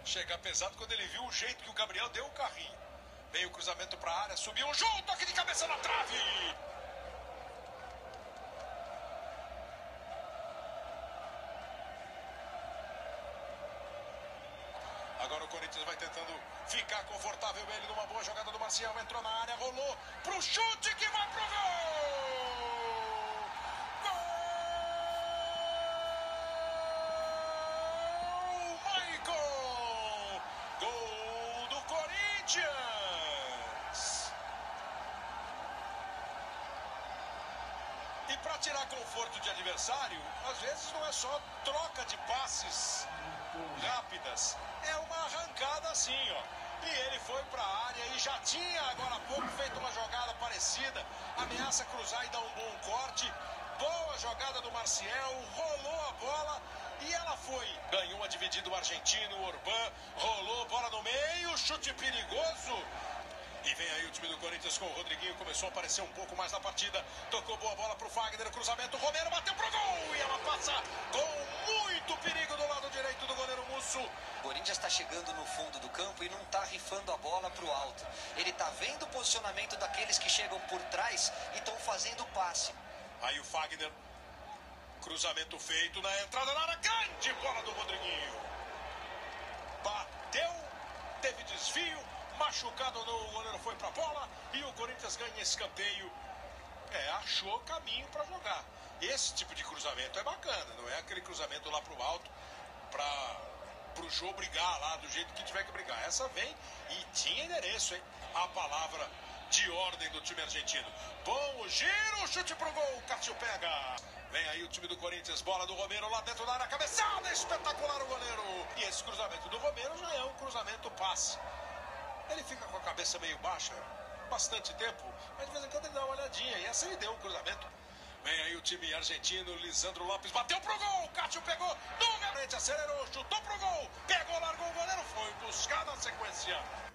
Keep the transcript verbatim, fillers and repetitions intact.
Chega pesado quando ele viu o jeito que o Gabriel deu o carrinho. Veio o cruzamento para a área, subiu, junto, toque de cabeça na trave. Agora o Corinthians vai tentando ficar confortável. Ele numa boa jogada do Marcial. Entrou na área, rolou pro chute que vai pro gol! Gol! Maicon! Gol do Corinthians! E para tirar conforto de adversário, às vezes não é só troca de passes rápidas, é uma arrancada assim, ó. E ele foi para a área e já tinha agora há pouco feito uma jogada parecida, ameaça cruzar e dar um bom corte. Boa jogada do Marcial, rolou a bola e ela foi. Ganhou a dividida o argentino, o Orbán, rolou bola no meio, chute perigoso. E vem aí o time do Corinthians com o Rodriguinho, começou a aparecer um pouco mais na partida. Tocou boa bola pro Fagner, cruzamento, Romero bateu pro gol e ela passa com muito perigo do lado direito do goleiro Musso. O Corinthians está chegando no fundo do campo e não está rifando a bola pro alto. Ele está vendo o posicionamento daqueles que chegam por trás e estão fazendo o passe. Aí o Fagner, cruzamento feito na entrada na área, grande bola do Rodriguinho. Bateu, teve desvio. Machucado no goleiro, foi pra bola e o Corinthians ganha escanteio. É, achou caminho para jogar. Esse tipo de cruzamento é bacana, não é aquele cruzamento lá pro alto para pro Jô brigar lá do jeito que tiver que brigar. Essa vem e tinha endereço, hein? A palavra de ordem do time argentino. Bom o giro, chute pro gol, Cássio pega. Vem aí o time do Corinthians, bola do Romero lá dentro da área, cabeçada, espetacular o goleiro. E esse cruzamento do Romero já é um cruzamento passe. Ele fica com a cabeça meio baixa, bastante tempo, mas de vez em quando ele dá uma olhadinha, e essa ele deu um cruzamento. Vem aí o time argentino, Lisandro Lopes bateu pro gol, Cássio pegou, no garante, acelerou, chutou pro gol, pegou, largou o goleiro, foi buscar na sequência.